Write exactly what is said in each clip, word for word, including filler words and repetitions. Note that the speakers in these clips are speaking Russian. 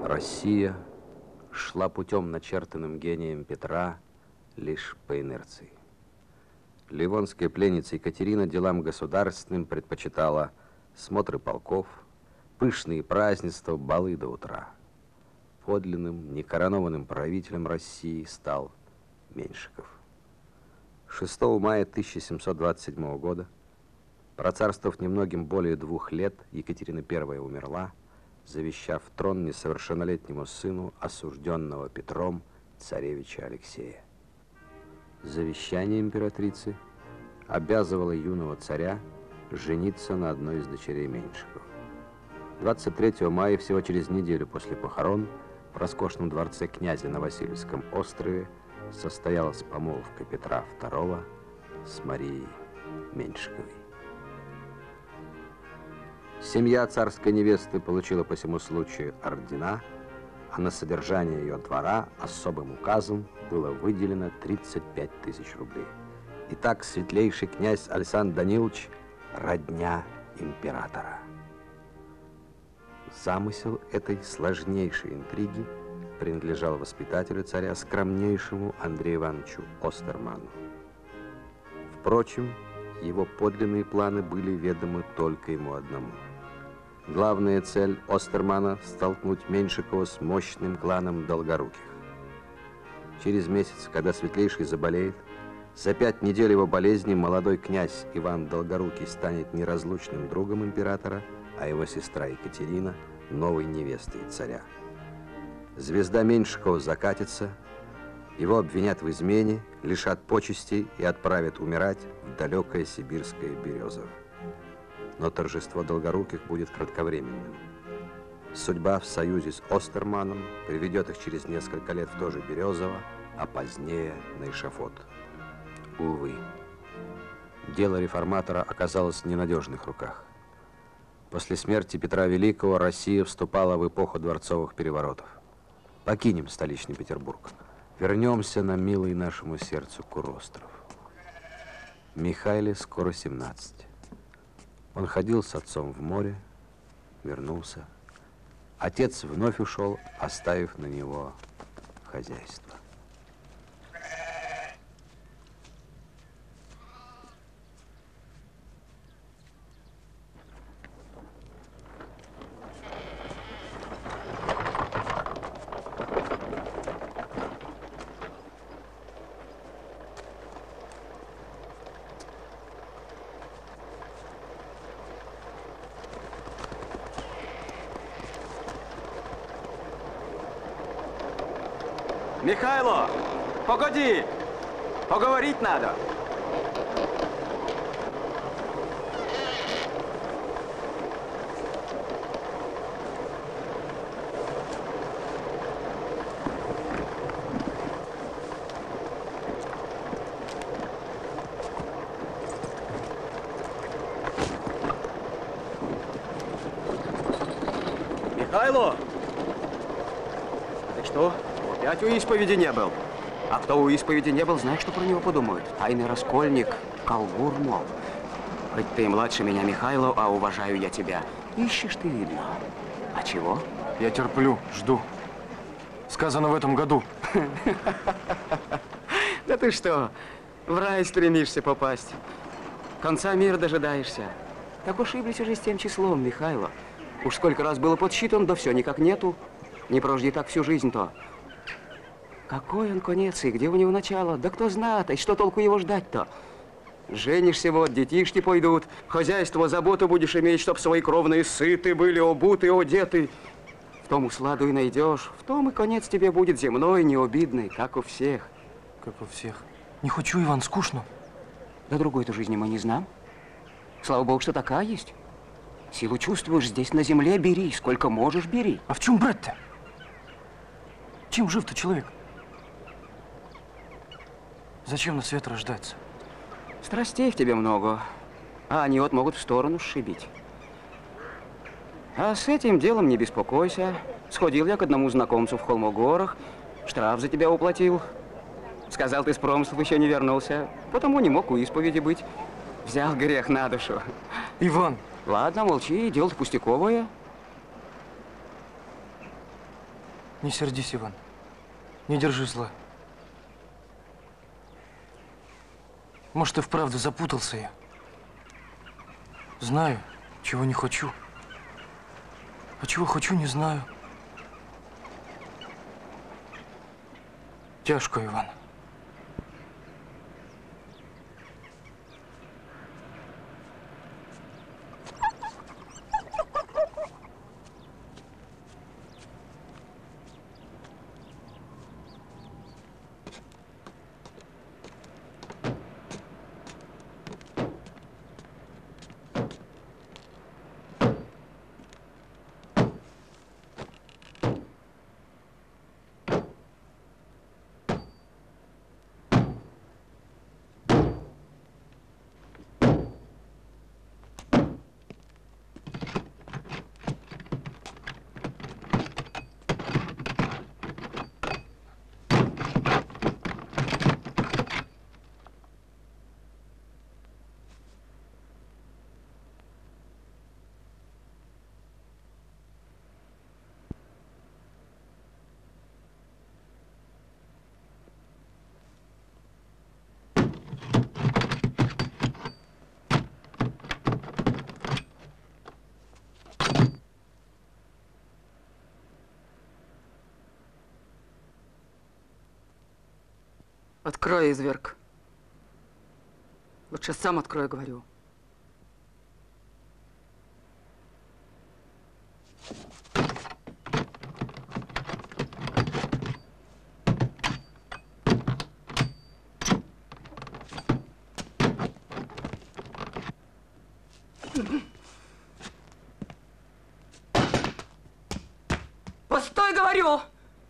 Россия шла путем, начертанным гением Петра, лишь по инерции. Ливонская пленница Екатерина делам государственным предпочитала смотры полков, пышные празднества, балы до утра. Подлинным, некоронованным правителем России стал Меньшиков. шестого мая тысяча семьсот двадцать седьмого года, процарствовав немногим более двух лет, Екатерина Первая умерла, завещав трон несовершеннолетнему сыну осужденного Петром царевича Алексея. Завещание императрицы обязывало юного царя жениться на одной из дочерей Меньшикова. двадцать третьего мая, всего через неделю после похорон, в роскошном дворце князя на Васильевском острове состоялась помолвка Петра Второго с Марией Меньшиковой. Семья царской невесты получила по всему случаю ордена, а на содержание ее двора особым указом было выделено тридцать пять тысяч рублей. Итак, светлейший князь Александр Данилович – родня императора. Замысел этой сложнейшей интриги принадлежал воспитателю царя, скромнейшему Андрею Ивановичу Остерману. Впрочем, его подлинные планы были ведомы только ему одному. Главная цель Остермана – столкнуть Меньшикова с мощным кланом Долгоруких. Через месяц, когда светлейший заболеет, за пять недель его болезни молодой князь Иван Долгорукий станет неразлучным другом императора, а его сестра Екатерина – новой невестой царя. Звезда Меньшикова закатится, его обвинят в измене, лишат почестей и отправят умирать в далекое сибирское Березово. Но торжество Долгоруких будет кратковременным. Судьба в союзе с Остерманом приведет их через несколько лет в то же Березово, а позднее на эшафот. Увы, дело реформатора оказалось в ненадежных руках. После смерти Петра Великого Россия вступала в эпоху дворцовых переворотов. Покинем столичный Петербург. Вернемся на милый нашему сердцу Куростров. Михайле скоро семнадцать. Он ходил с отцом в море, вернулся. Отец вновь ушел, оставив на него хозяйство. Михайло, погоди, поговорить надо. Михайло, ты что? Опять у исповеди не был. А кто у исповеди не был, знаешь, что про него подумают? Тайный раскольник, колгур, мол. Хоть ты и младше меня, Михайло, а уважаю я тебя. Ищешь ты, видно. А чего? Я терплю, жду. Сказано в этом году. Да ты что, в рай стремишься попасть. Конца мира дожидаешься. Так ошиблись уже с тем числом, Михайло. Уж сколько раз было подсчитан, да все никак нету. Не прожди так всю жизнь-то. Какой он конец и где у него начало? Да кто знает, и что толку его ждать-то? Женишься вот, детишки пойдут, хозяйство, заботу будешь иметь, чтоб свои кровные сыты были, обуты, одеты. В том усладу и найдешь, в том и конец тебе будет земной, необидный, как у всех. Как у всех. Не хочу, Иван, скучно. Да другой-то жизни мы не знаем. Слава Богу, что такая есть. Силу чувствуешь, здесь на земле бери, сколько можешь бери. А в чем брать-то? Чем жив-то человек? Зачем на свет рождаться? Страстей в тебе много, а они вот могут в сторону сшибить. А с этим делом не беспокойся. Сходил я к одному знакомцу в Холмогорах, штраф за тебя уплатил. Сказал, ты с промыслов еще не вернулся, потому не мог у исповеди быть. Взял грех на душу. Иван! Ладно, молчи, дело-то пустяковое. Не сердись, Иван. Не держи зла. Может, и вправду запутался я. Знаю, чего не хочу. А чего хочу, не знаю. Тяжко, Иван. Открой, изверг. Лучше сам открой, говорю. Постой, говорю!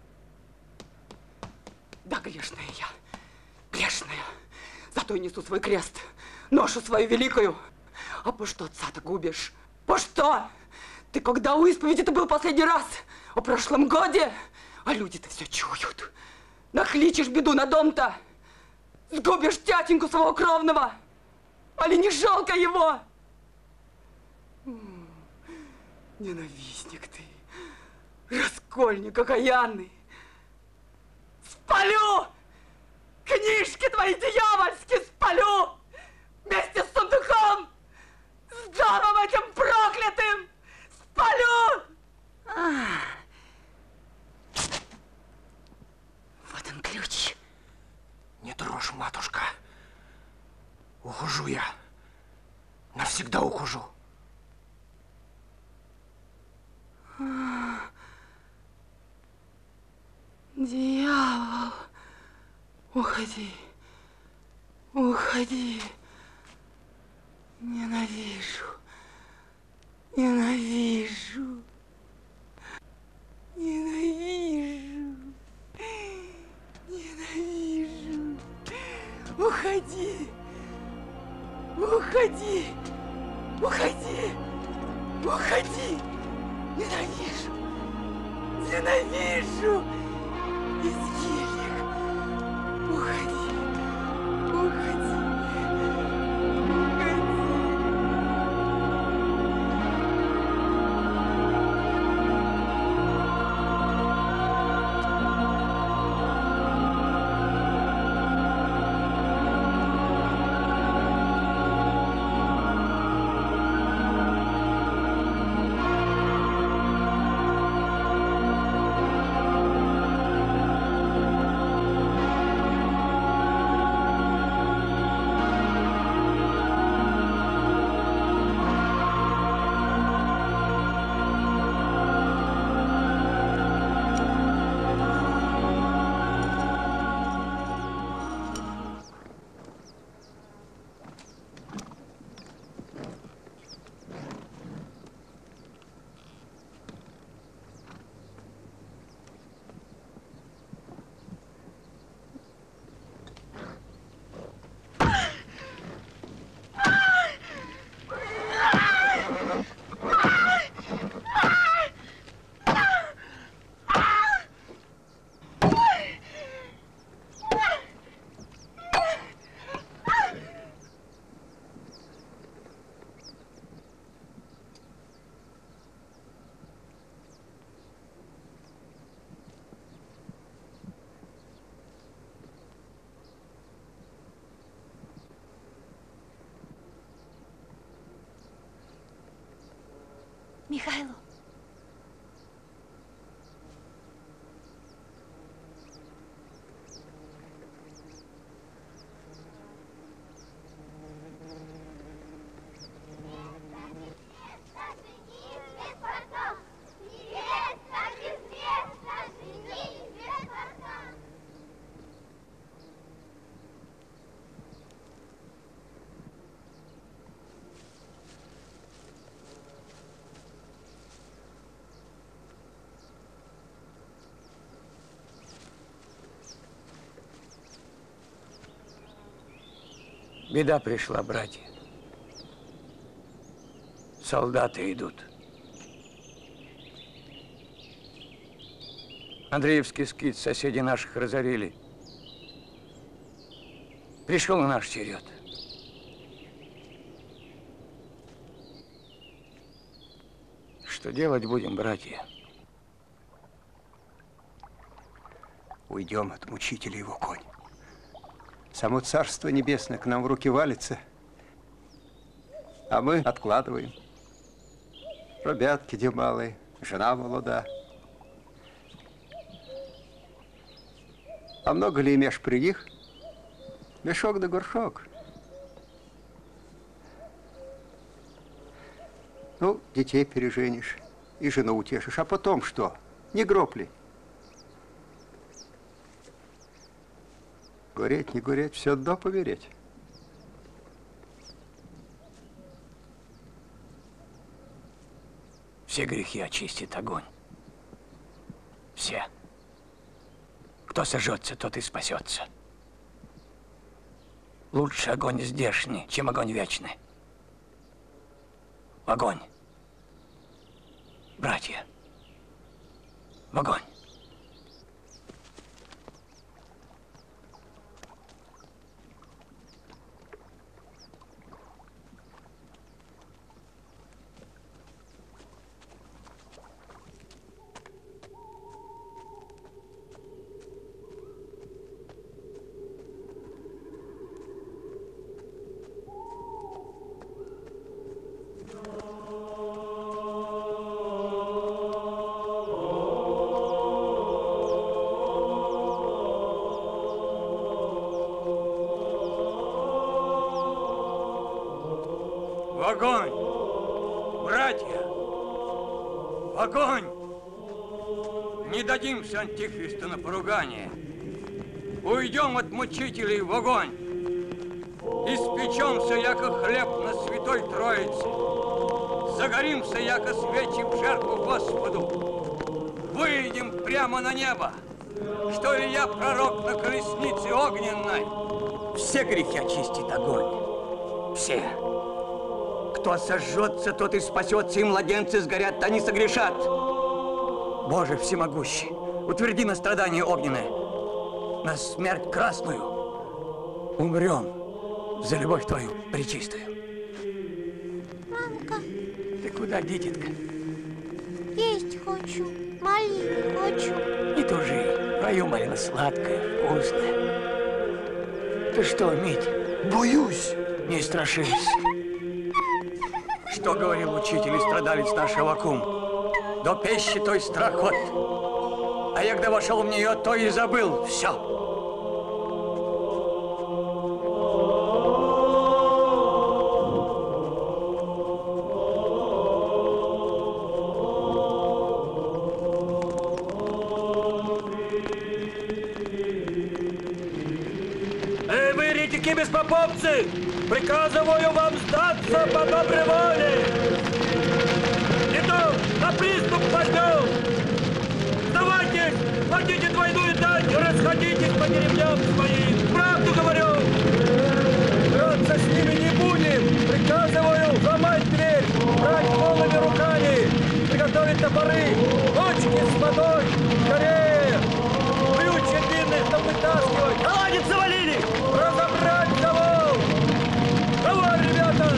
Да, грешная я. Грешная. Зато и несу свой крест, ношу свою великую. А по что отца-то губишь? По что? Ты когда у исповеди-то был последний раз? О прошлом годе? А люди-то все чуют. Нахличишь беду на дом-то. Сгубишь тятеньку своего кровного. Али не жалко его? Ненавистник ты. Раскольник окаянный. Спалю! Книжки твои дьявольски спалю! Вместе с сундуком! С домом этим проклятым! Спалю! А. Вот он ключ. Не трожь, матушка. Ухожу я. Навсегда ухожу. А. Дьявол. Уходи. Уходи. Ненавижу. Ненавижу. Ненавижу. Ненавижу. Уходи. Уходи. Уходи. Уходи. Ненавижу. Ненавижу. Изгильник. Уходи. Уходи. Михайло. Беда пришла, братья. Солдаты идут. Андреевский скит соседи наших разорили. Пришел и наш черед. Что делать будем, братья? Уйдем от мучителя его конь. Само Царство Небесное к нам в руки валится, а мы откладываем. Ребятки де малые, жена молода. А много ли имеешь при них? Мешок да горшок. Ну, детей переженишь и жену утешишь. А потом что? Не гроб ли? Гореть, не гореть, все одно помереть. Все грехи очистит огонь. Все. Кто сожжется, тот и спасется. Лучше огонь здешний, чем огонь вечный. В огонь. Братья. В огонь. В огонь! Братья! В огонь! Не дадимся антихристу на поругание. Уйдем от мучителей в огонь. Испечемся, яко хлеб на святой Троице. Загоримся, яко свечи в жертву Господу. Выйдем прямо на небо. Что ли я пророк на колеснице огненной? Все грехи очистит огонь. Все. Кто сожжется, тот и спасется, и младенцы сгорят, они согрешат. Боже всемогущий, утверди на страдание огненное, на смерть красную. Умрем за любовь твою пречистую. Мамка, Ты куда, дитятка? есть хочу, малину хочу. Не тужи, твою малина сладкая, вкусная. Ты что, Митя? Боюсь. Не страшись. Что говорил учитель и страдалец наш Аввакум? До пещи той страхот. А я, когда вошел в нее, то и забыл все. Эй, вы, еретики беспоповцы! Приказываю вам сдаться по доброй воле! Не то на приступ возьмем! Сдавайтесь! Платите двойную дань и расходитесь по деревням своим! Правду говорю! Драться с ними не будем! Приказываю ломать дверь! Брать голыми руками! Приготовить топоры! Бочки с водой! Скорее! Ключи длинных там вытаскивать! Наладец завалили! Разобрать завал! Давай, ребята!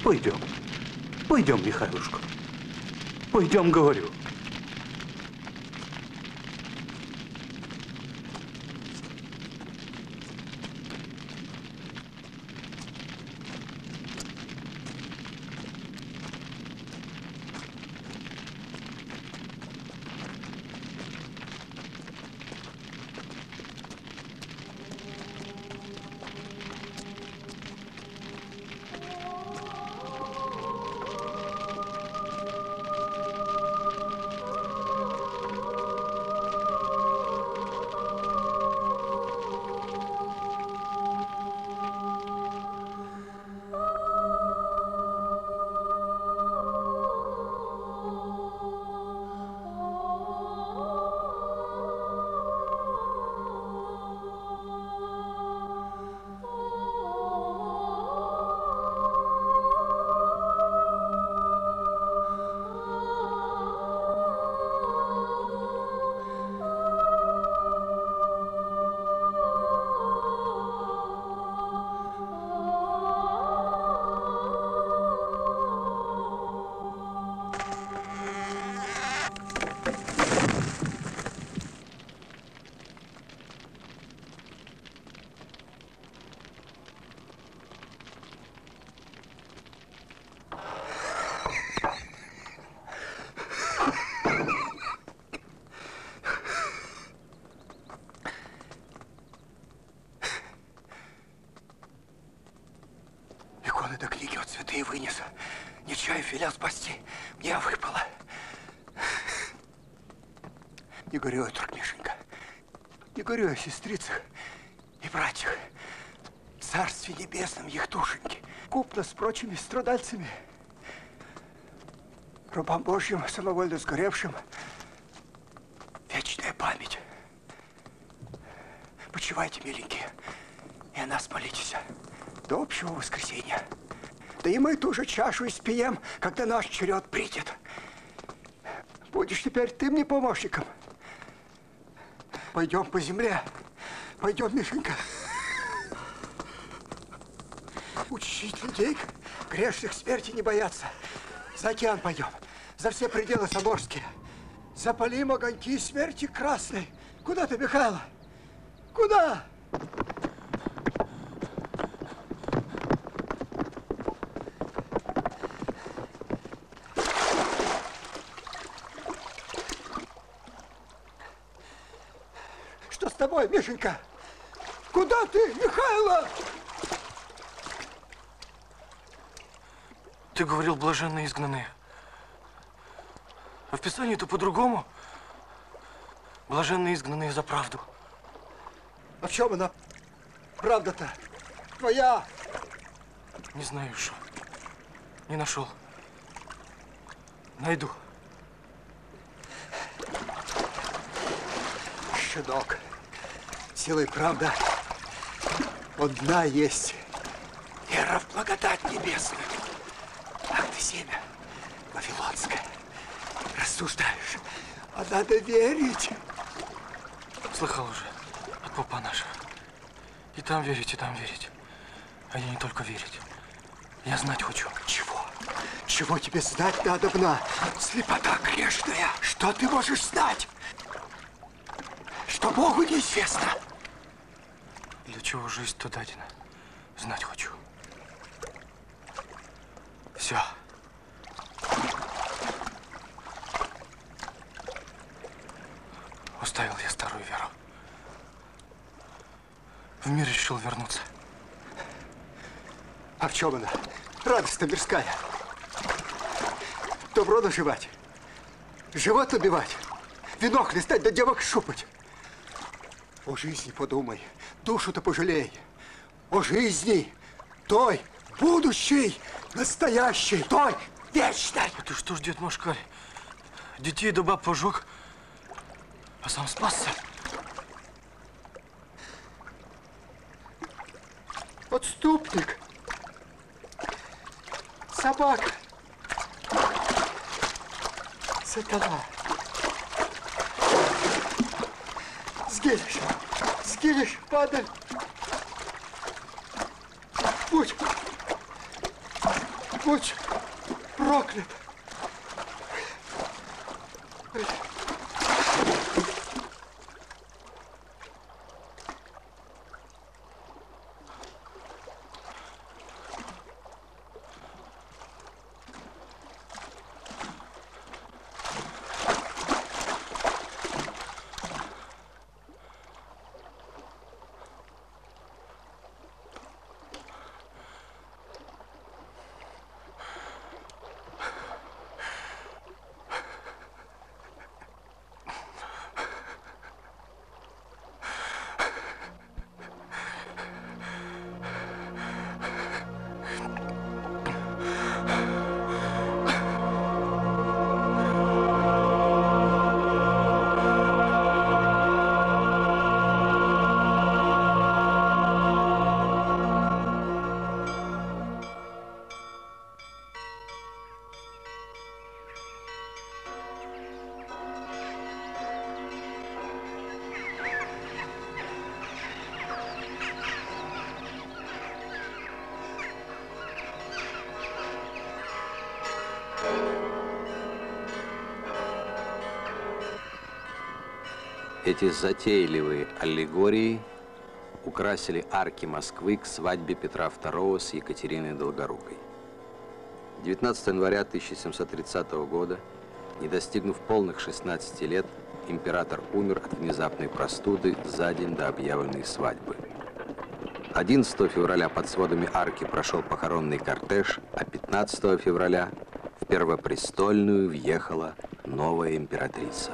Пойдем. Пойдем, Михайлушка. Пойдем, говорю. Святые вынес. Не чаев велел спасти. Мне выпало. Не горюй, друг Мишенька. Не горюй о сестрицах и братьях. В Царстве Небесном их душеньки. Купно с прочими страдальцами. Рабам Божьим, самовольно сгоревшим, вечная память. Почивайте, миленькие, и о нас молитесь до общего воскресенья. Да и мы ту же чашу испьем, когда наш черед придет. Будешь теперь ты мне помощником. Пойдем по земле. Пойдем, Мишенька. Учить людей, грешных смерти не бояться. За океан пойдем. За все пределы Саморские. Запалим огоньки смерти красной. Куда ты, Михайло? Куда? Что с тобой, Мишенька? Куда ты, Михайло? Ты говорил, блаженные изгнанные. А в Писании-то по-другому. Блаженные изгнанные за правду. А в чем она? Правда-то твоя? Не знаю, что. Не нашел. Найду. Щенок. Сила и правда одна есть. Вера в благодать небесную. Ах ты, семя вавилонское. Рассуждаешь, а надо верить. Слыхал уже от попа нашего. И там верить, и там верить. А я не только верить. Я знать хочу. Чего? Чего тебе знать надобно? Слепота грешная. Что ты можешь знать? Что Богу неизвестно. Для чего жизнь-то дадена? Знать хочу. Все. Оставил я старую веру. В мир решил вернуться. А в чем она? Радость-то мирская. Добро наживать. Живот набивать. Вино хлестать, да девок шупать. О жизни подумай. Душу-то пожалей. О жизни. Той будущей. Настоящей. Той вечной. А ты что ж, дед Машкарь, детей да баб пожег, а сам спасся? Отступник. Собака. Сатана. Сгинешь. Сгинешь, падаль. Будь. Будь проклят. Эти затейливые аллегории украсили арки Москвы к свадьбе Петра второго с Екатериной Долгорукой. девятнадцатого января тысяча семьсот тридцатого года, не достигнув полных шестнадцати лет, император умер от внезапной простуды за день до объявленной свадьбы. одиннадцатого февраля под сводами арки прошел похоронный кортеж, а пятнадцатого февраля в Первопрестольную въехала новая императрица.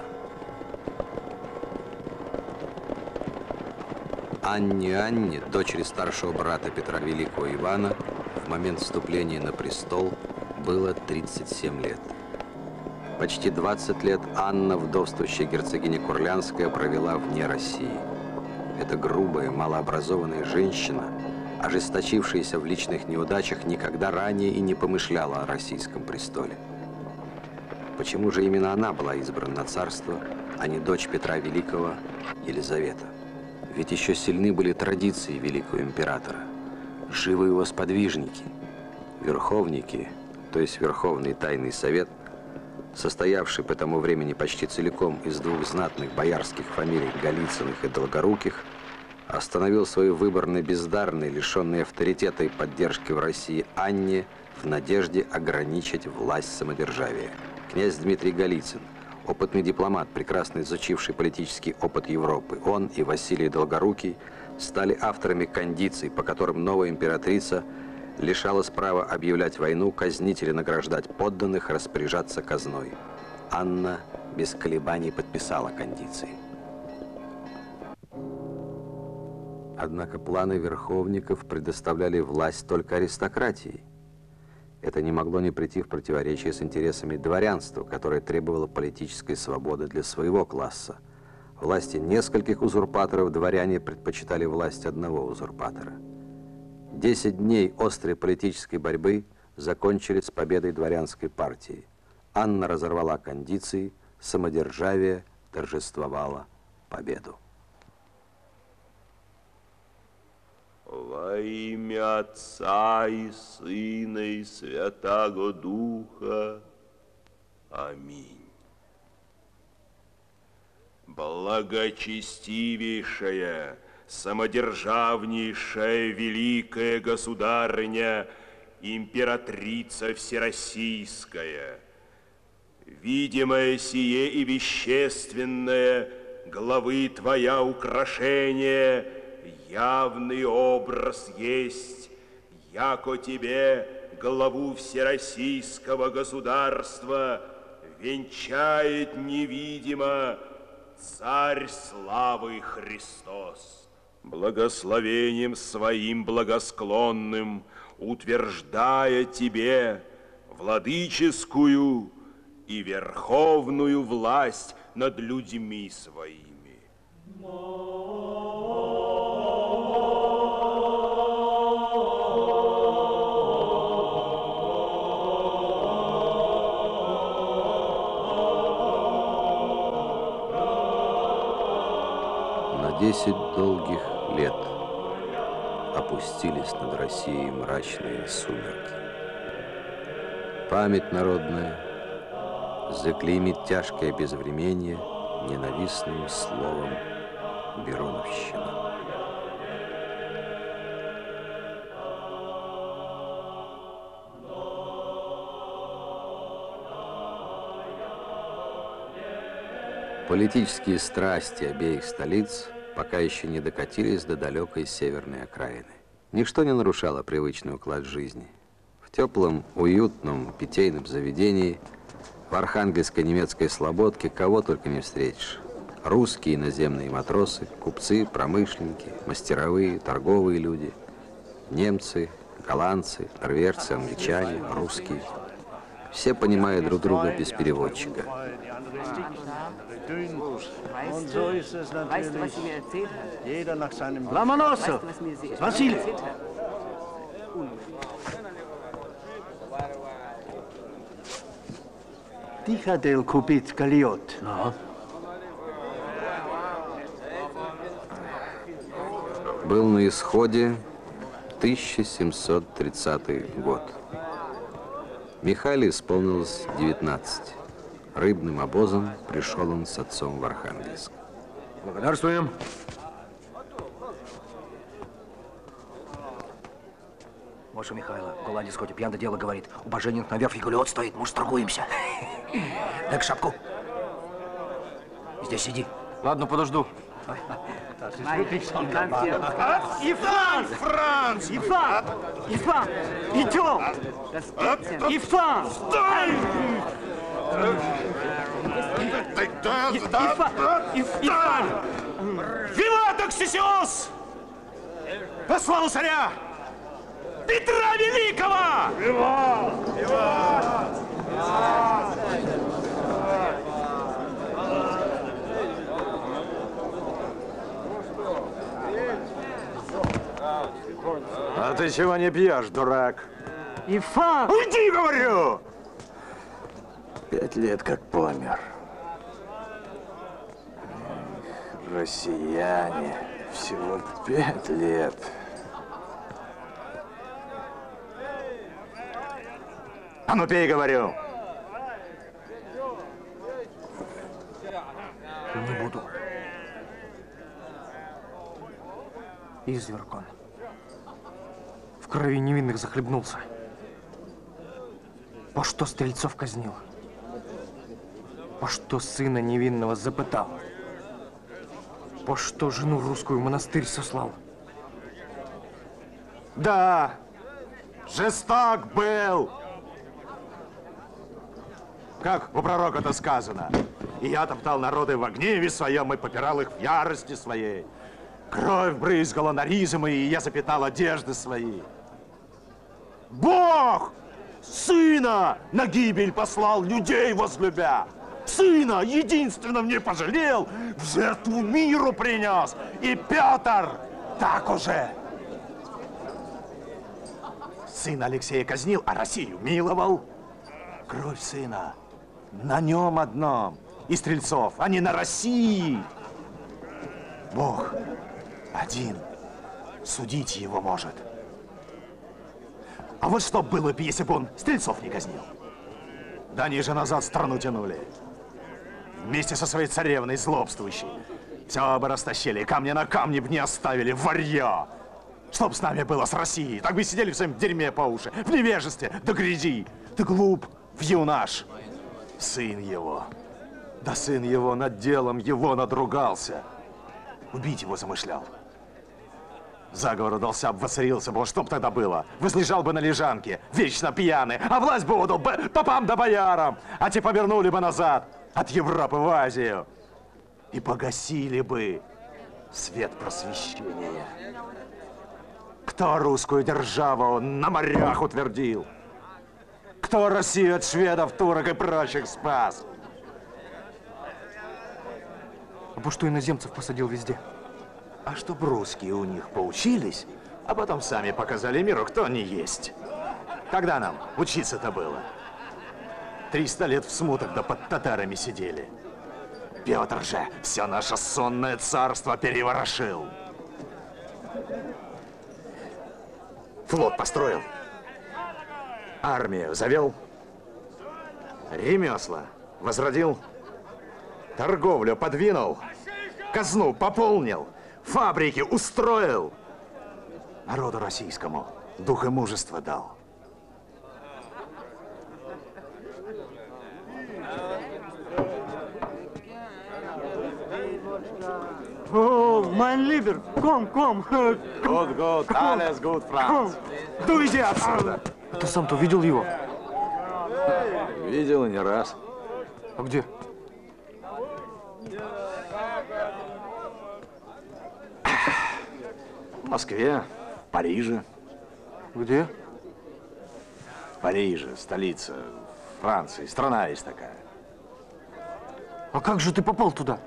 Анне Анне, дочери старшего брата Петра Великого Ивана, в момент вступления на престол было тридцать семь лет. Почти двадцать лет Анна, вдовствующая герцогиня Курлянская, провела вне России. Эта грубая, малообразованная женщина, ожесточившаяся в личных неудачах, никогда ранее и не помышляла о российском престоле. Почему же именно она была избрана на царство, а не дочь Петра Великого Елизавета? Ведь еще сильны были традиции великого императора, живы его сподвижники, верховники, то есть Верховный Тайный Совет, состоявший по тому времени почти целиком из двух знатных боярских фамилий Голицыных и Долгоруких, остановил свой выбор на бездарной, лишенной авторитета и поддержки в России Анне в надежде ограничить власть самодержавия. Князь Дмитрий Голицын, опытный дипломат, прекрасно изучивший политический опыт Европы, он и Василий Долгорукий стали авторами кондиций, по которым новая императрица лишалась права объявлять войну, казнить или награждать подданных, распоряжаться казной. Анна без колебаний подписала кондиции. Однако планы верховников предоставляли власть только аристократии. Это не могло не прийти в противоречие с интересами дворянства, которое требовало политической свободы для своего класса. Власти нескольких узурпаторов дворяне предпочитали власть одного узурпатора. Десять дней острой политической борьбы закончились победой дворянской партии. Анна разорвала кондиции, самодержавие торжествовало победу. Во имя Отца и Сына и Святаго Духа. Аминь. Благочестивейшая, самодержавнейшая, великая государыня, императрица всероссийская, видимое сие и вещественное, главы твоя украшение, явный образ есть, яко тебе, главу всероссийского государства, венчает невидимо Царь славы Христос. Благословением своим благосклонным, утверждая тебе владыческую и верховную власть над людьми своими. Десять долгих лет опустились над Россией мрачные сумерки. Память народная заклеймит тяжкое безвременье ненавистным словом Бероновщина. Политические страсти обеих столиц пока еще не докатились до далекой северной окраины. Ничто не нарушало привычный уклад жизни. В теплом, уютном, питейном заведении в Архангельской немецкой слободке кого только не встретишь. Русские наземные матросы, купцы, промышленники, мастеровые, торговые люди, немцы, голландцы, норвежцы, англичане, русские. Все понимают друг друга без переводчика. Ломоносов! Василий! Ты хотел купить кольет? Ну? Был на исходе тысяча семьсот тридцатый год. Михаилу исполнилось девятнадцать. Рыбным обозом пришел он с отцом в Архангельск. Благодарствуем. Мойша Михайло, в Голландии сходе пьяно дело говорит. У Боженин на верфи гулет стоит, может, торгуемся. Дай-ка шапку. Здесь сиди. Ладно, подожду. Ифан! Франц! Ифан! Ифан! Идем! Ифан! Стой! Ифан! Виват Аксисиос! По славу царя! Петра Великого! Виват! Виват! А ты чего не пьешь, дурак? Ифан! Уйди, говорю! Пять лет как помер. Эх, россияне, всего пять лет. А ну пей, говорю! Не буду. Изверг он. В крови невинных захлебнулся. По что стрельцов казнил? По что сына невинного запытал? По что жену русскую в монастырь сослал? Да, жесток был. Как у пророка-то сказано. И я топтал народы в гневе своем и попирал их в ярости своей. Кровь брызгала на ризы мои, и я запятнал одежды свои. Бог сына на гибель послал, людей возлюбя. Сына единственно мне пожалел, в жертву миру принес. И Петр так уже. Сына Алексея казнил, а Россию миловал. Кровь сына на нем одном. И стрельцов, а не на России. Бог один судить его может. А вот что было бы, если бы он стрельцов не казнил? Да они же назад страну тянули. Вместе со своей царевной злобствующей. Все бы растащили, камни на камни бы не оставили, варьё. Чтоб с нами было с Россией, так бы сидели в своем дерьме по уши, в невежестве, да грязи. Ты глуп, вьюнаш. Сын его. Да сын его над делом его надругался. Убить его замышлял. Заговор удался бы, воцарился бы, что б тогда было? Возлежал бы на лежанке, вечно пьяный, а власть бы отдал бы попам да боярам, а те повернули бы назад от Европы в Азию и погасили бы свет просвещения. Кто русскую державу на морях утвердил? Кто Россию от шведов, турок и прочих спас? А по что иноземцев посадил везде? А чтоб русские у них поучились, а потом сами показали миру, кто они есть. Когда нам учиться-то было? Триста лет в смутах да под татарами сидели. Петр же все наше сонное царство переворошил. Флот построил, армию завел, Ремесла возродил, торговлю подвинул, казну пополнил, фабрики устроил. Народу российскому дух и мужество дал. О, mein Lieber, komm, komm. Gut, gut, alles gut, Franz. Ну иди отсюда. А ты сам-то видел его? Видел и не раз. А где? В Москве, в Париже. Где? В Париже, столица Франции. Страна есть такая. А как же ты попал туда?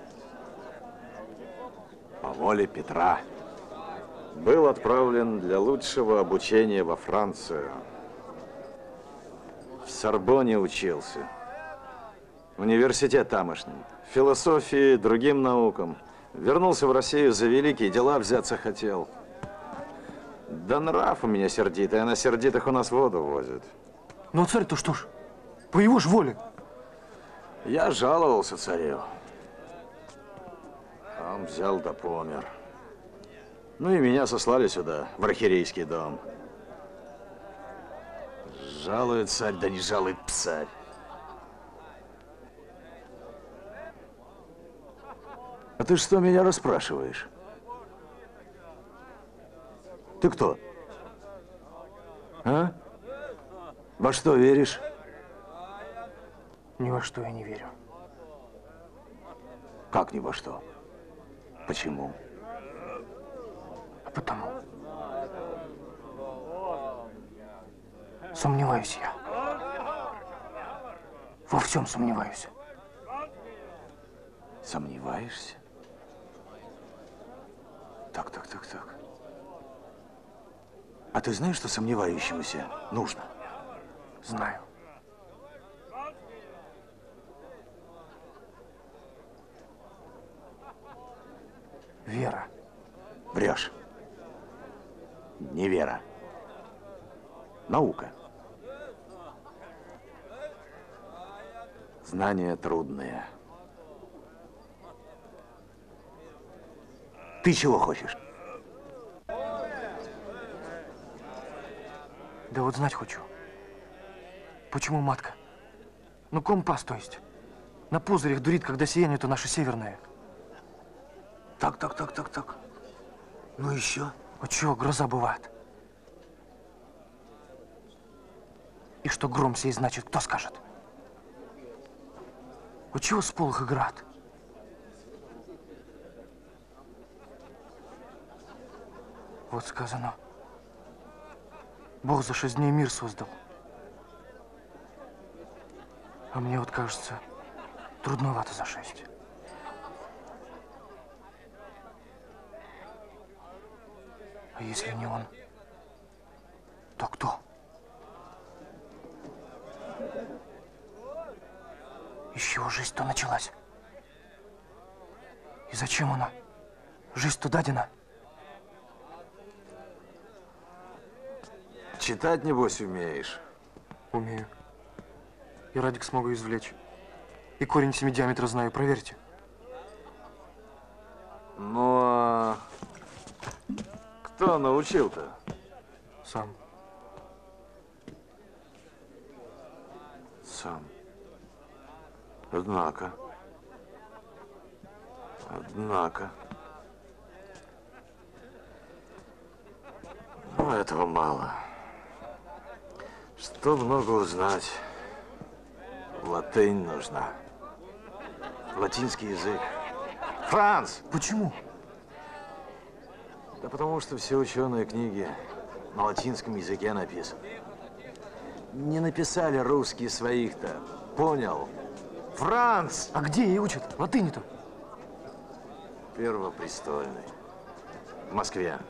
По воле Петра. Был отправлен для лучшего обучения во Францию. В Сорбоне учился. Университет тамошний. Философии, другим наукам. Вернулся в Россию, за великие дела взяться хотел. Да нрав у меня сердитый, а на сердитых у нас воду возят. Ну а царь-то что ж? По его ж воле. Я жаловался царю. Он взял да помер. Ну и меня сослали сюда, в архиерейский дом. Жалует царь, да не жалует псарь. А ты что меня расспрашиваешь? Ты кто? А? Во что веришь? Ни во что я не верю. Как ни во что? Почему? А потому. Сомневаюсь я. Во всем сомневаюсь. Сомневаешься? Так, так, так, так. А ты знаешь, что сомневающемуся нужно? Знаю. Вера. Врешь. Не вера. Наука. Знания трудные. Ты чего хочешь? Да вот знать хочу. Почему матка? Ну, компас, то есть. На пузырях дурит, когда сияние-то наше северное. Так, так, так, так, так. Ну еще? А чего, гроза бывает. И что гром сей значит, кто скажет? У чего сполох и град? Вот сказано. Бог за шесть дней мир создал. А мне вот кажется, трудновато за шесть. А если не он, то кто? Из чего жизнь-то началась? И зачем она? Жизнь-то дадена. Читать, небось, умеешь? Умею. И радик смогу извлечь. И корень семи диаметра знаю, проверьте. Ну, а кто научил-то? Сам. Сам. Однако. Однако. Ну, этого мало. Что много узнать, латынь нужна. Латинский язык. Франц! Почему? Да потому что все ученые книги на латинском языке написаны. Не написали русские своих-то. Понял? Франц! А где ей учат? Латыни-то? Первопрестольный. В Москве.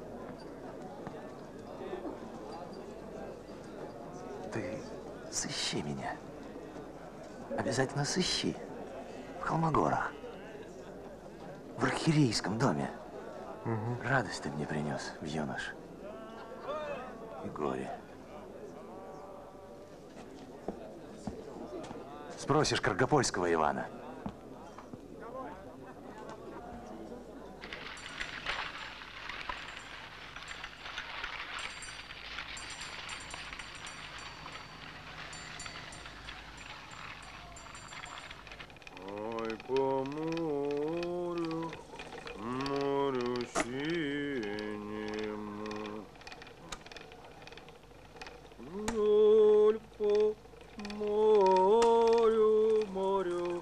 Ты сыщи меня. Обязательно сыщи. В Холмогорах. В архиерейском доме. Угу. Радость ты мне принес в юнош. И горе. Спросишь Каргопольского Ивана. Ой, по морю, морю синему, вдоль по морю, морю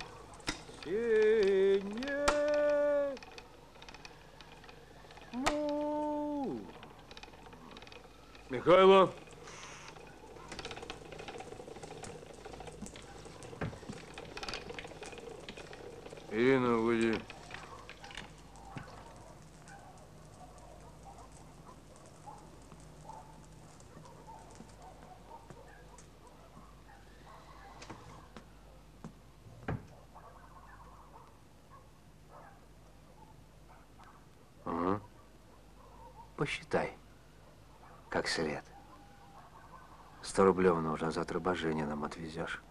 синему. Михайло. Ирина, выйди. Угу. Посчитай, как след. Сто рублев нужно, завтра Божене нам отвезешь.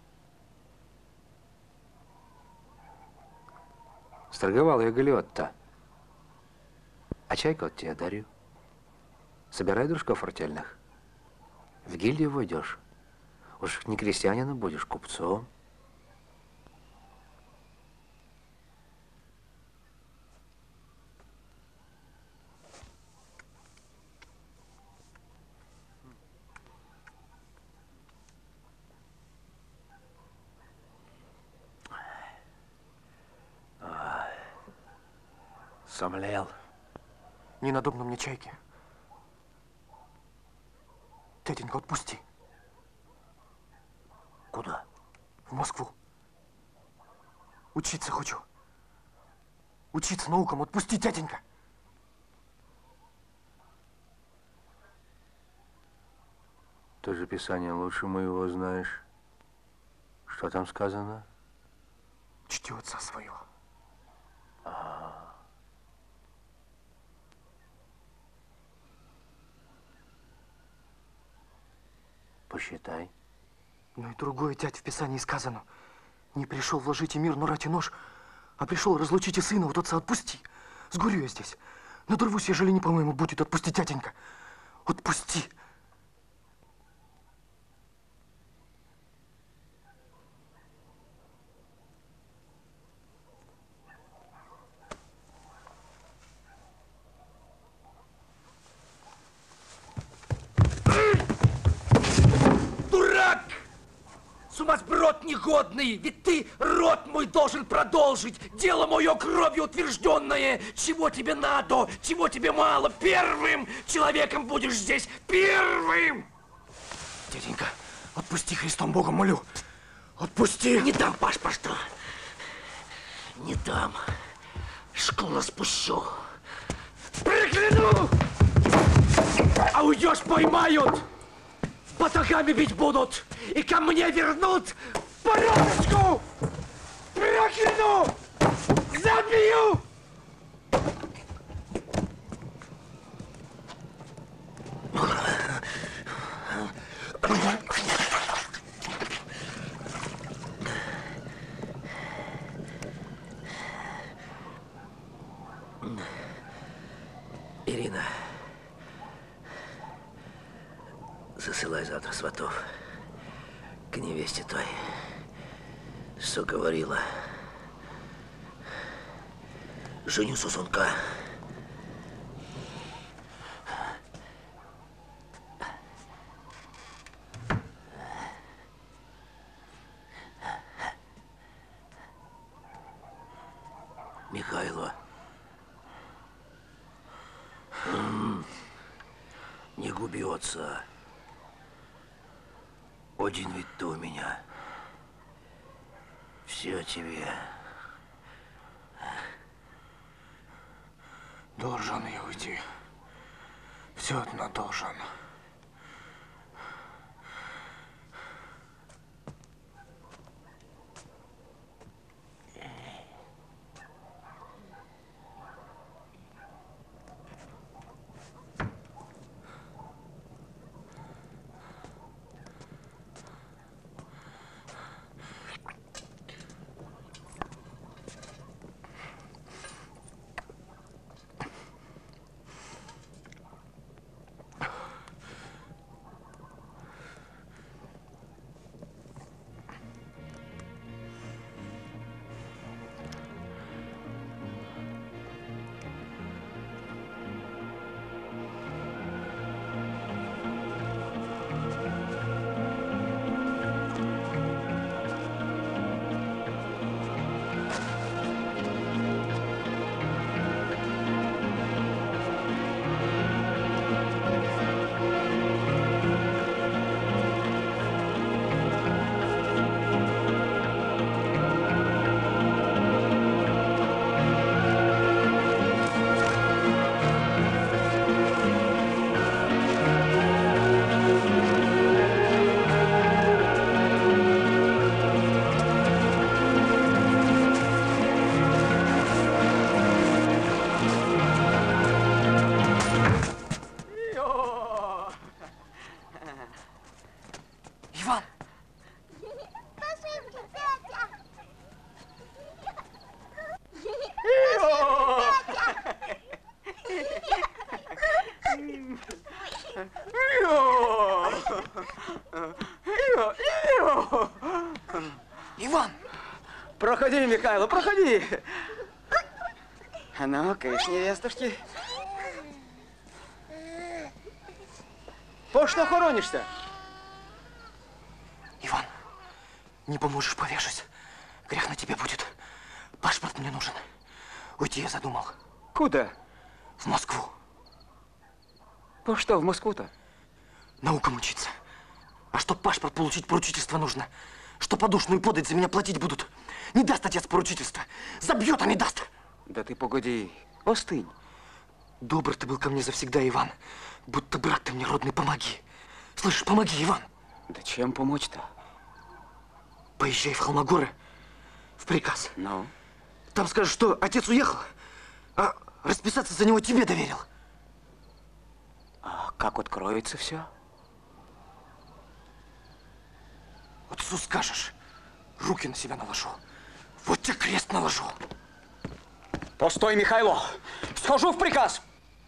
Сторговал я галиот-то. А чайку от тебя дарю. Собирай дружков артельных. В гильдию войдешь. Уж не крестьянином будешь, купцом. Сомлел. Не надобно мне чайки. Тетенька, отпусти. Куда? В Москву. Учиться хочу. Учиться наукам. Отпусти, тетенька. Ты же Писание лучше моего знаешь. Что там сказано? Чти отца своего. А. Посчитай. Ну и другое, тять, в Писании сказано. Не пришел вложить и мир, но рать и нож, а пришел разлучить и сына, вот отца отпусти. Сгорю я здесь. Надорвусь, ежели не по-моему будет. Отпусти, тятенька. Отпусти. Дурак! Сумасброд негодный! Ведь ты род мой должен продолжить! Дело мое кровью утвержденное! Чего тебе надо? Чего тебе мало? Первым человеком будешь здесь! Первым! Тетенька, отпусти, Христом Богом молю! Отпусти! Не дам паспорта! Не дам! Шкуру спущу! Прокляну! А уйдешь, поймают! Батагами бить будут и ко мне вернут породочку! Прокляну! Забью! Ирина, засылай завтра сватов к невесте той, что говорила. Женю сосунка. Михайло. Не губи отца. Один ведь ты у меня. Все о тебе. Должен я уйти. Все одно должен. Иван! Проходи, Михайло, проходи! А ну, кыш, невестушки. По что хоронишься? Иван, не поможешь, повешусь. Грех на тебе будет. Паспорт мне нужен. Уйти я задумал. Куда? В Москву. По что в Москву-то? Наукам учиться. А чтоб паспорт получить, поручительство нужно. Что подушную подать за меня платить будут. Не даст отец поручительства. Забьет, а не даст. Да ты погоди, остынь. Добр ты был ко мне завсегда, Иван. Будто брат ты мне родный, помоги. Слышишь, помоги, Иван. Да чем помочь-то? Поезжай в Холмогоры, в приказ. Ну? Там скажешь, что отец уехал, а расписаться за него тебе доверил. А как откроется все? Отцу скажешь, руки на себя наложу. Вот тебе крест наложу. Постой, Михайло! Схожу в приказ!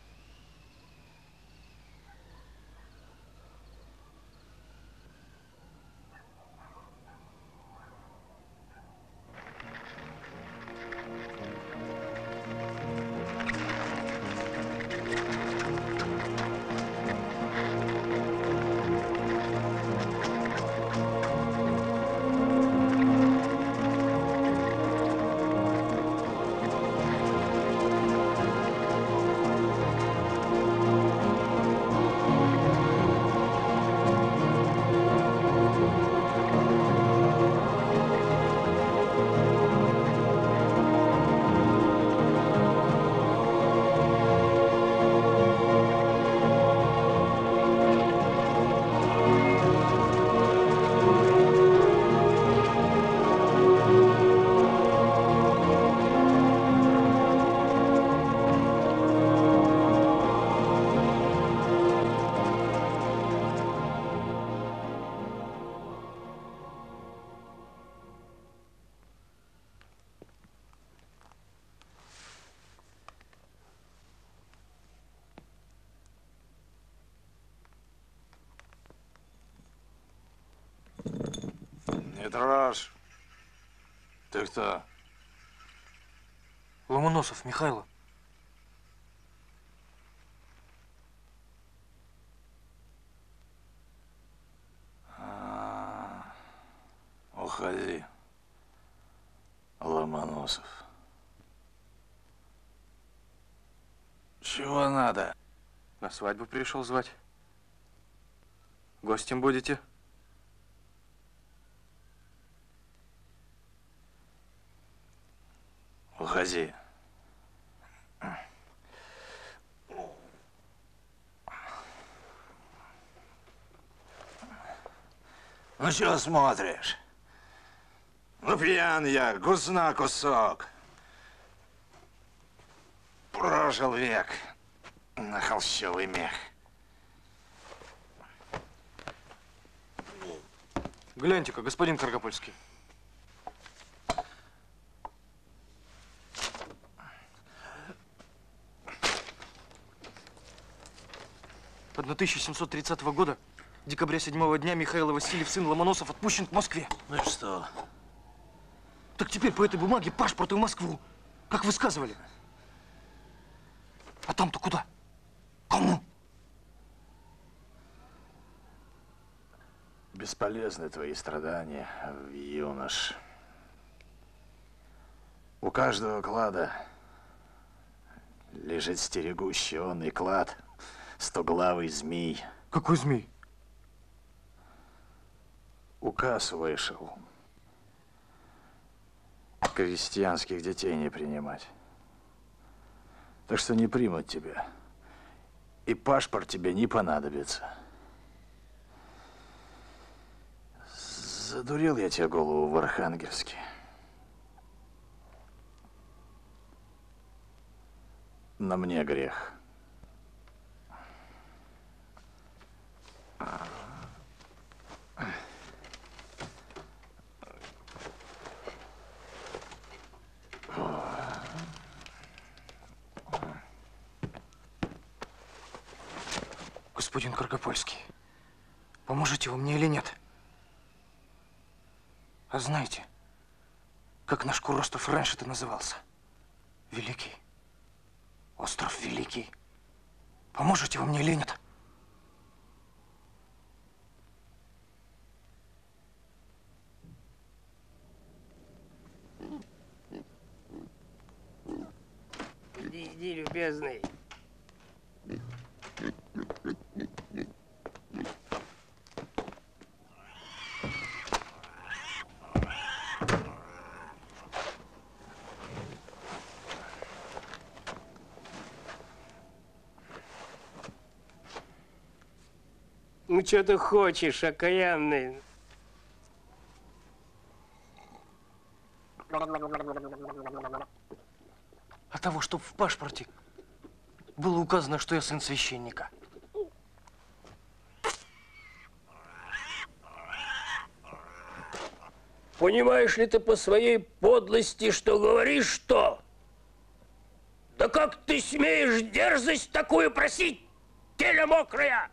Не дрожь. Ты кто? Ломоносов Михайло. А, уходи, Ломоносов. Чего надо? На свадьбу пришел звать. Гостем будете? Уходи. Ну чего смотришь? Ну пьян я, гузна кусок. Прожил век на холщовый мех. Гляньте-ка, господин Каргопольский. тысяча семьсот тридцатого года, декабря седьмого дня, Михаил Васильев, сын Ломоносов, отпущен к Москве. Ну и что? Так теперь по этой бумаге паспорт и в Москву, как вы сказывали. А там-то куда? Кому? Бесполезны твои страдания, юнош. У каждого клада лежит стерегущий он и клад. Стоглавый змей. Какой змей? Указ вышел. Крестьянских детей не принимать. Так что не примут тебя. И паспорт тебе не понадобится. Задурил я тебе голову в Архангельске. На мне грех. Господин Каргопольский, поможете вы мне или нет? А знаете, как наш куростров раньше-то назывался? Великий. Остров Великий. Поможете вы мне или нет? Иди, иди, любезный. Ну, что ты хочешь, окаянный? А того, чтоб в паспорте было указано, что я сын священника. Понимаешь ли ты по своей подлости, что говоришь, что? Да как ты смеешь дерзость такую просить, тело мокрая?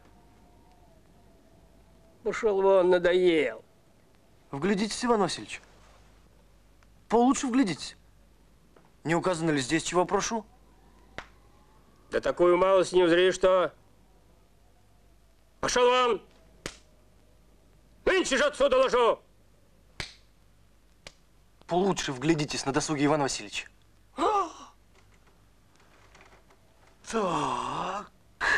Пошел вон, надоел. Вглядитесь, Иван Васильевич. Получше вглядитесь. Не указано ли здесь, чего прошу? Да такую малость не узри, что... Пошел вон! Нынче же отсюда ложу! Получше вглядитесь на досуге, Иван Васильевич. Так,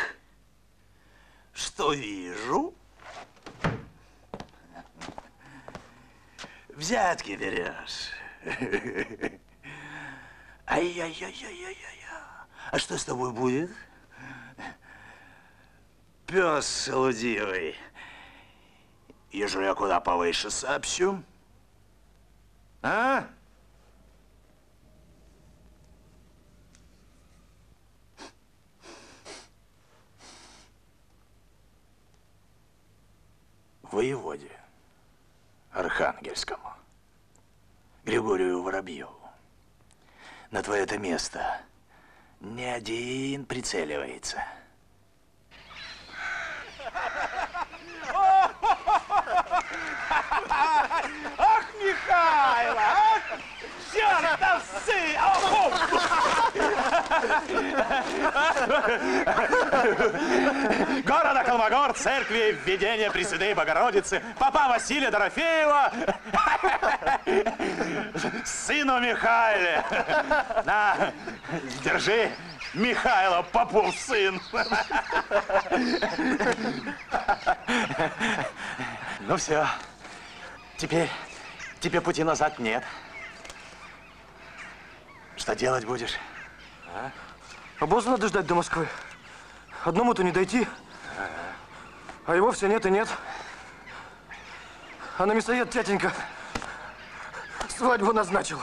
что вижу? Взятки берешь. Ай-яй-яй-яй-яй-яй. А что с тобой будет? Пес шелудивый. Ежели я куда повыше сообщу? А? Воеводе Архангельскому, Григорию Воробьеву, на твое-то место не один прицеливается. Ах, Михайло, ах! Чертовцы! Города Холмогор, церкви, введение Пресвятой Богородицы, папа Василия Дорофеева, сыну Михайле. На, держи, Михайло, попов сын. Ну все, теперь тебе пути назад нет. Что делать будешь? А? Обозу надо ждать до Москвы. Одному-то не дойти. А его все нет и нет. А на мясоед тятенька свадьбу назначил.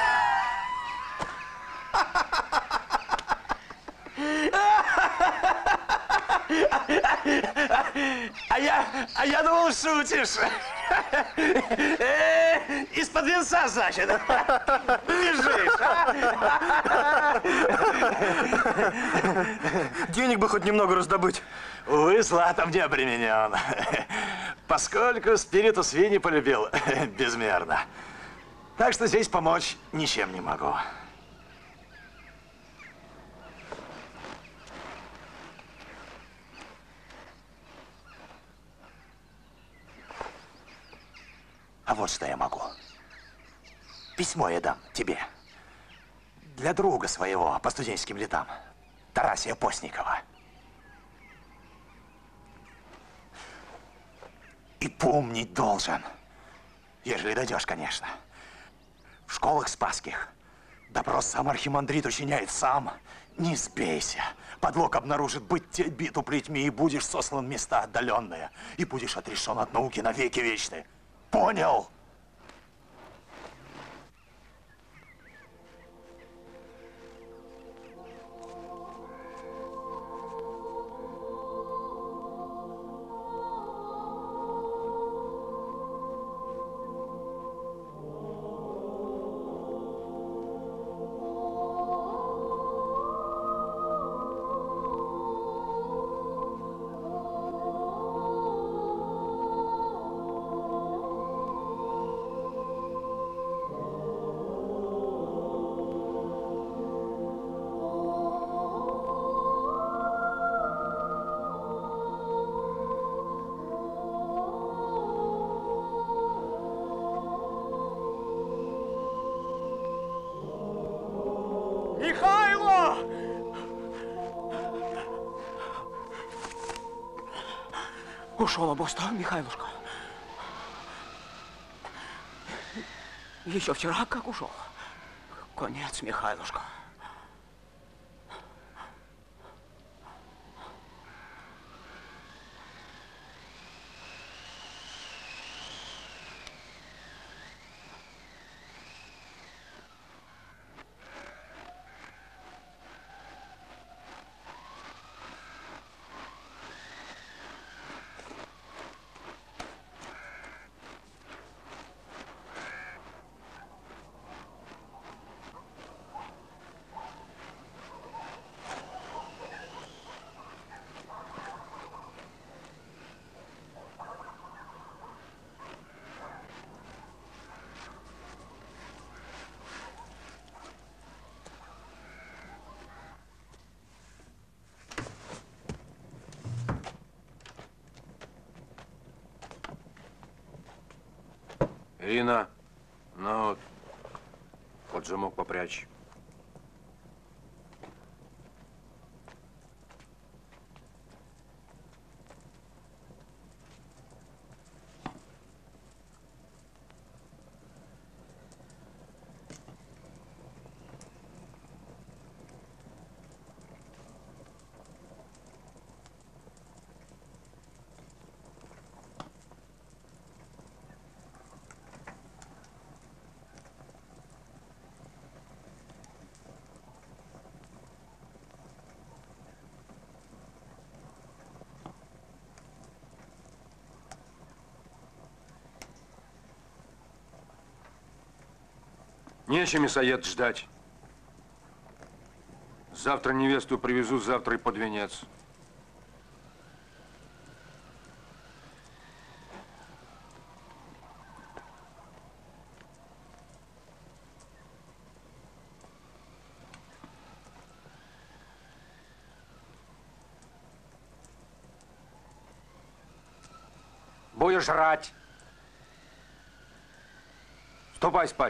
А я, а я думал, шутишь. Из-под венца, значит, бежишь, а? Денег бы хоть немного раздобыть. Увы, златом не обременен. Поскольку спиритус вини полюбил безмерно. Так что здесь помочь ничем не могу. А вот что я могу. Письмо я дам тебе. Для друга своего по студенческим летам. Тарасия Постникова. И помнить должен, ежели дойдешь, конечно. В школах спасских допрос сам архимандрит учиняет сам. Не сбейся. Подлог обнаружит быть тебе биту плетьми, и будешь сослан в места отдаленные. И будешь отрешен от науки навеки вечные. Понял? Ушел обостав, Михайлушка. Еще вчера как ушел. Конец, Михайлушка. Ирина, ну вот, под замок попрячь. Нечем, мясоед, ждать. Завтра невесту привезу, завтра и под венец. Будешь жрать. Ступай спать.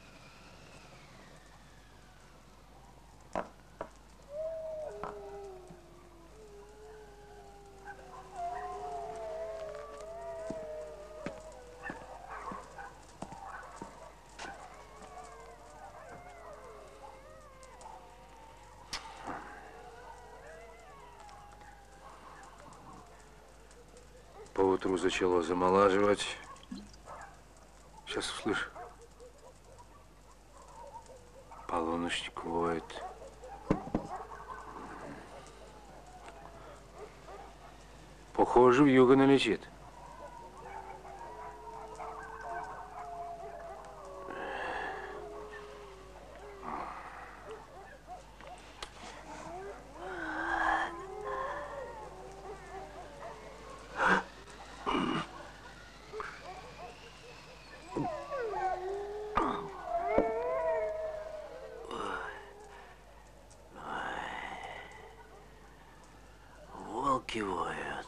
Поутру зачало замолаживать. Сейчас услышь. Полуночник воет. Похоже, вьюга налетит. Волки воют,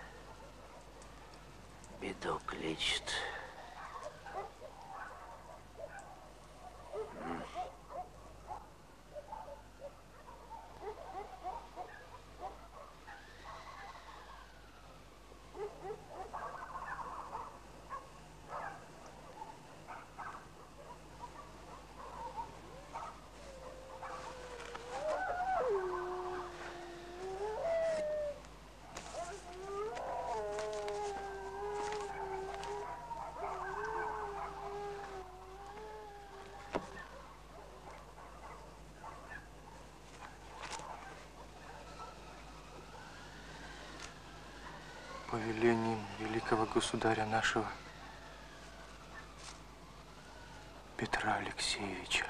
беду кличет. Повелением великого государя нашего Петра Алексеевича.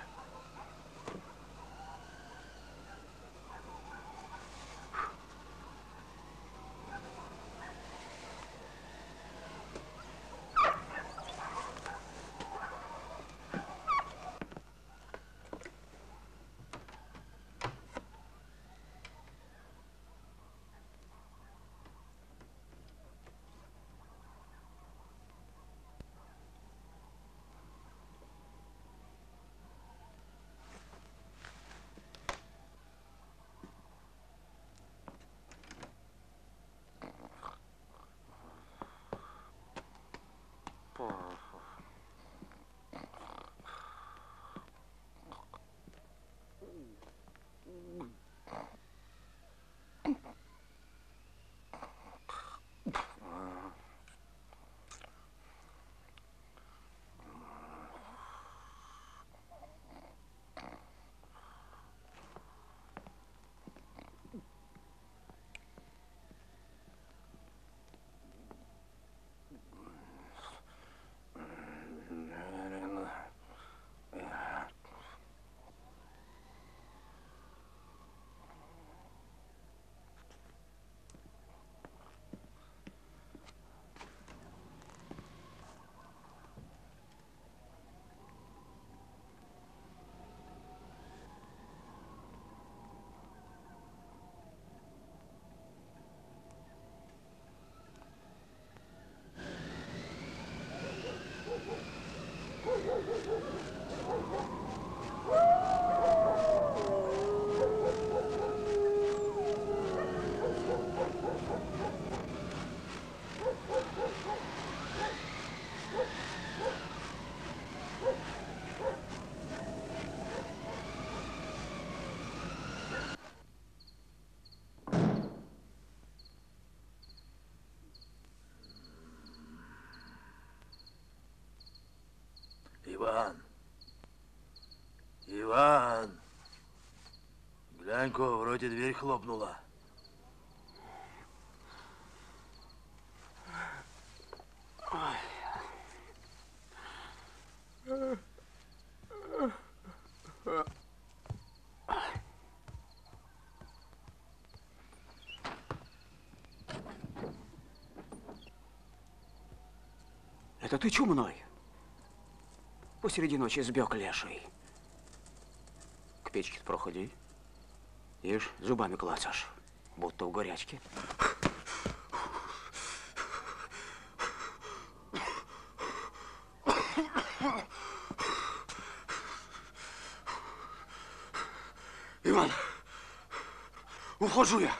сзади дверь хлопнула. Это ты чумной? Посреди ночи сбег леший. К печке проходи. Ишь, зубами клацаешь, будто в горячке. Иван, ухожу я.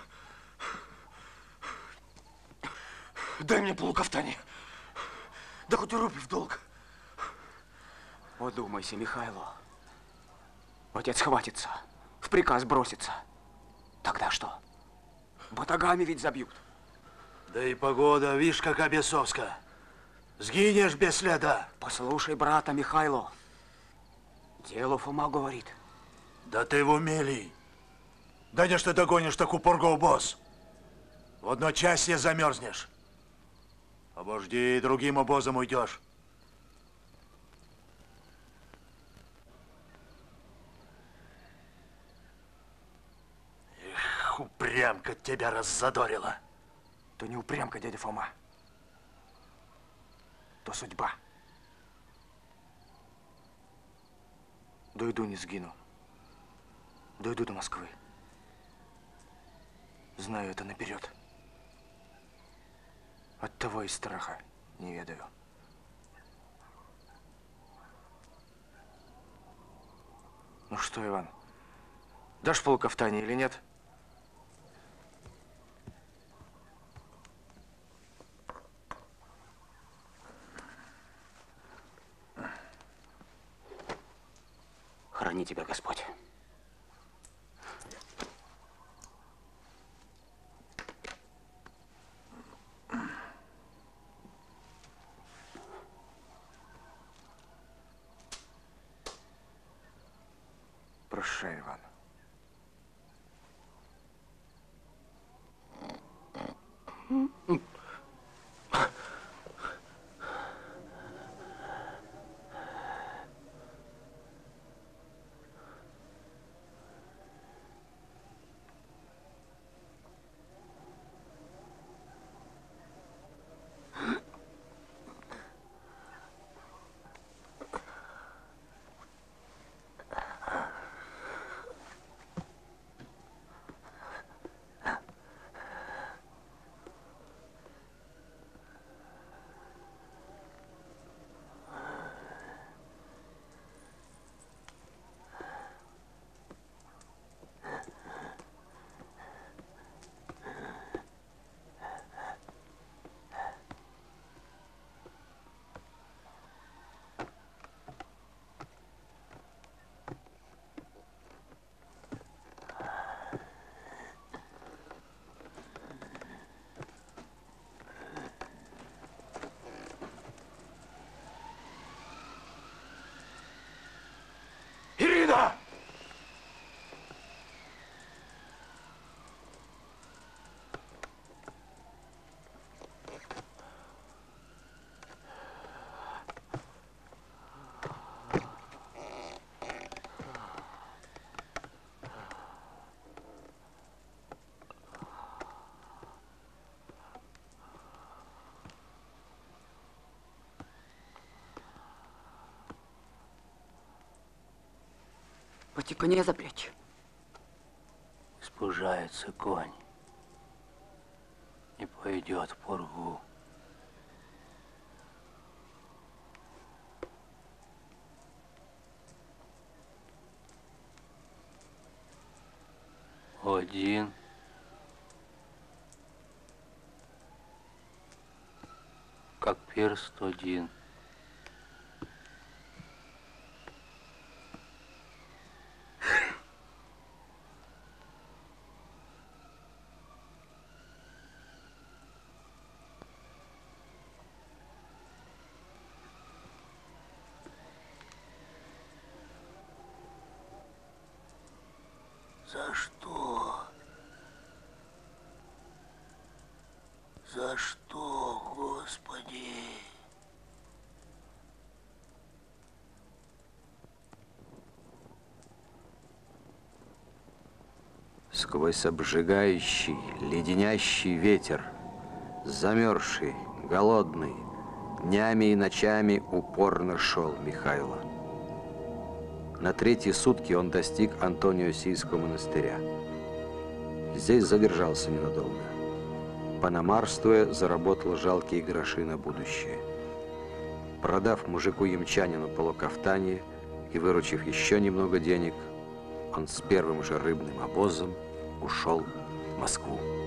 Дай мне полукафтане. Да хоть и рубль в долг. Подумайся, Михайло. Отец хватится, в приказ бросится. Тогда что? Батагами ведь забьют. Да и погода, видишь, какая бесовская. Сгинешь без следа. Послушай брата, Михайло. Дело Фома говорит. Да ты в умели. Да не ж ты догонишь такую пургу, босс. В одночасье замерзнешь. Обожди, другим обозом уйдешь. Эх, упрямка тебя раззадорила. То не упрямка, дядя Фома. То судьба. Дойду, не сгину. Дойду до Москвы. Знаю это наперед. Оттого и страха не ведаю. Ну что, Иван, дашь полукафтане или нет? Храни тебя Господь. Прощай, Иван. Ирина! Эти коня запрячь. Спужается конь. Не пойдет в пургу. Один. Как перст один. За что? За что, Господи? Сквозь обжигающий, леденящий ветер, замерзший, голодный, днями и ночами упорно шел Михайло. На третьи сутки он достиг Антонио-Сийского монастыря. Здесь задержался ненадолго. Паномарствуя, заработал жалкие гроши на будущее. Продав мужику-ямчанину полукафтанье и выручив еще немного денег, он с первым же рыбным обозом ушел в Москву.